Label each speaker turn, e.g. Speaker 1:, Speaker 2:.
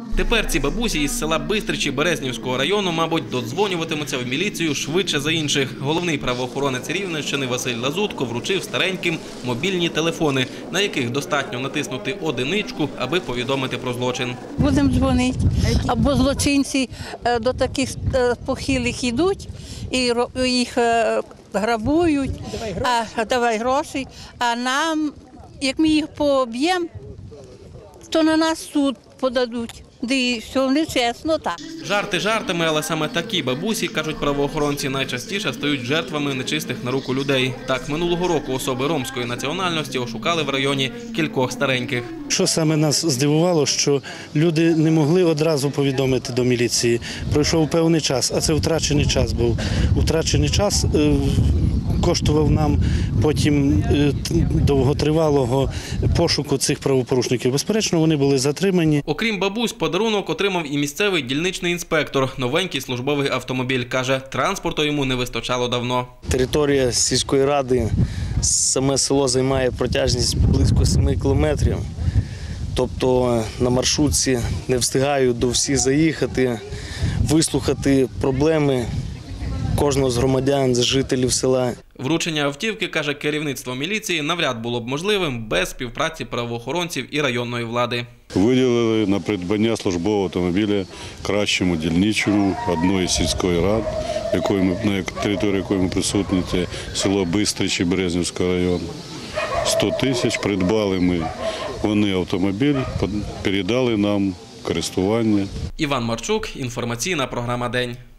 Speaker 1: Тепер ці бабусі із села Бистричі Березнівського району, мабуть, додзвонюватимуться в міліцію швидше за інших. Головний правоохоронець Рівненщини Василь Лазутко вручив стареньким мобільні телефони, на яких достатньо натиснути одиничку, аби повідомити про злочин.
Speaker 2: Будемо дзвонити. Або злочинці до таких похилих йдуть і їх грабують, давай гроші, а нам, як ми їх поб'ємо, то на нас суд подадуть. І все нечесно так.
Speaker 1: Жарти жартами, але саме такі бабусі, кажуть правоохоронці, найчастіше стають жертвами нечистих на руку людей. Так, минулого року особи ромської національності ошукали в районі кількох стареньких.
Speaker 3: Що саме нас здивувало, що люди не могли одразу повідомити до міліції. Пройшов певний час, а це втрачений час був. Втрачений час коштував нам потім довготривалого пошуку цих правопорушників. Безперечно, вони були затримані.
Speaker 1: Окрім бабусь, подарунок отримав і місцевий дільничний інспектор. Новенький службовий автомобіль. Каже, транспорту йому не вистачало давно.
Speaker 4: Територія сільської ради, саме село займає протяжність близько 7 кілометрів. Тобто на маршрутці не встигаю до всіх заїхати, вислухати проблеми кожного з громадян, з жителів села.
Speaker 1: Вручення автівки, каже керівництво міліції, навряд було б можливим без співпраці правоохоронців і районної влади.
Speaker 5: Виділили на придбання службового автомобіля кращому дільничому одної з сільської рад, на території якої ми присутні, це село Бистричі Березнівського району. 100 тисяч придбали вони автомобіль, передали нам в користування.
Speaker 1: Іван Марчук, інформаційна програма «День».